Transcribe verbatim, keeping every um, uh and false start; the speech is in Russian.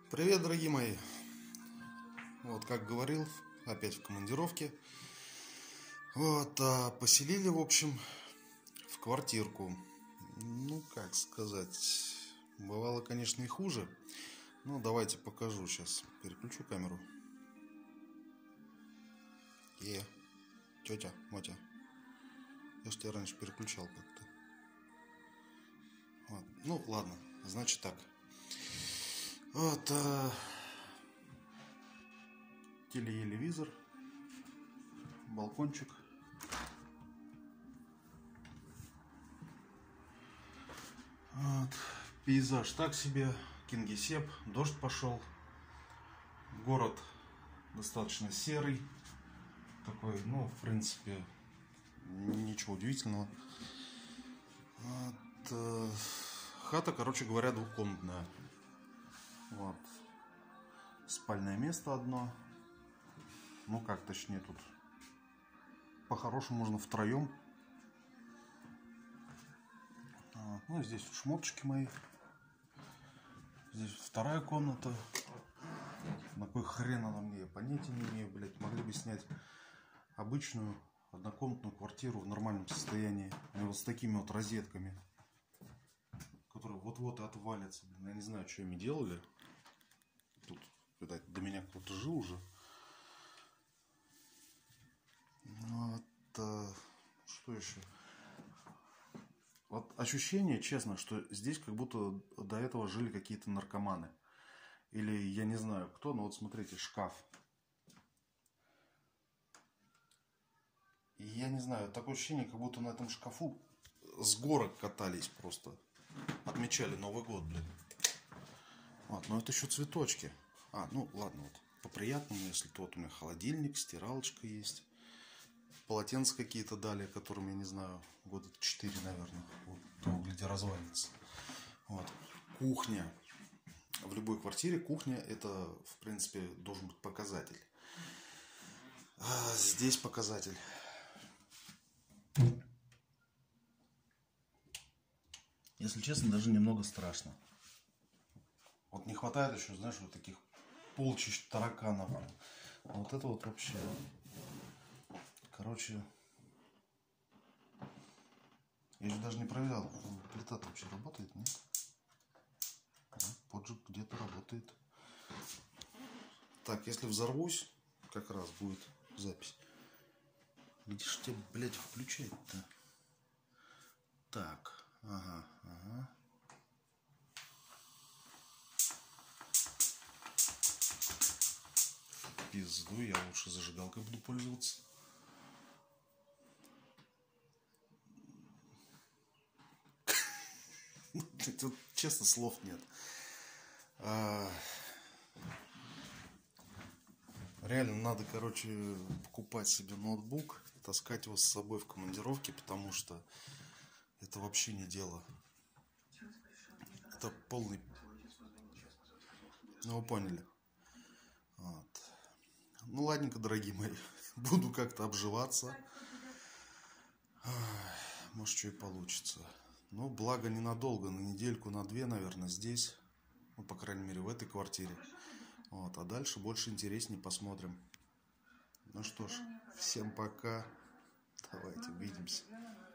Привет, дорогие мои! Вот, как говорил, опять в командировке. Вот, а поселили, в общем, в квартирку. Ну, как сказать, бывало, конечно, и хуже. Ну, давайте покажу сейчас. Переключу камеру. Е, тетя, Мотя. Я ж тебя раньше переключал как-то. Вот. Ну, ладно, значит так. Вот, а... телевизор, балкончик. Вот. Пейзаж так себе, Кингисепп, дождь пошел. Город достаточно серый. Такой, ну, в принципе, ничего удивительного. Вот. Э, хата, короче говоря, двухкомнатная. Вот. Спальное место одно. Ну как, точнее, тут по-хорошему можно втроем. Вот. Ну, здесь шмоточки мои. Здесь вторая комната. На кой хрен она мне, я понятия не имею, блядь. Могли бы снять обычную однокомнатную квартиру в нормальном состоянии. И вот с такими вот розетками, которые вот-вот и отвалятся. Блин, я не знаю, что ими делали. Тут, видать, до меня кто-то жил уже. Вот, а, что еще? Вот ощущение, честно, что здесь как будто до этого жили какие-то наркоманы. Или я не знаю кто, но вот смотрите, шкаф. И я не знаю, такое ощущение, как будто на этом шкафу с горок катались просто. Отмечали Новый год, блин. Вот, но это еще цветочки. А, ну ладно, вот по-приятному, если то вот у меня холодильник, стиралочка есть. Полотенца какие-то дали, которым, я не знаю, года четыре, наверное. Вот, то, гляди, развалится. Вот. Кухня. В любой квартире кухня — это, в принципе, должен быть показатель. А здесь показатель. Если честно, даже немного страшно. Вот не хватает еще, знаешь, вот таких полчищ тараканов. А вот это вот вообще... Короче, я же даже не проверял, плита-то вообще работает, нет? Поджиг где-то работает. Так, если взорвусь, как раз будет запись. Где ж тебя, блядь, включать-то? Так, ага, ага. Пизду, я лучше зажигалкой буду пользоваться. Тут, честно, слов нет. А... Реально надо, короче, покупать себе ноутбук, таскать его с собой в командировке, потому что это вообще не дело. Это полный... Ну, вы поняли. Вот. Ну, ладненько, дорогие мои. Буду как-то обживаться. Может, что и получится. Ну, благо ненадолго, на недельку, на две, наверное, здесь. Ну, по крайней мере, в этой квартире. Вот, а дальше больше интереснее посмотрим. Ну что ж, всем пока. Давайте увидимся.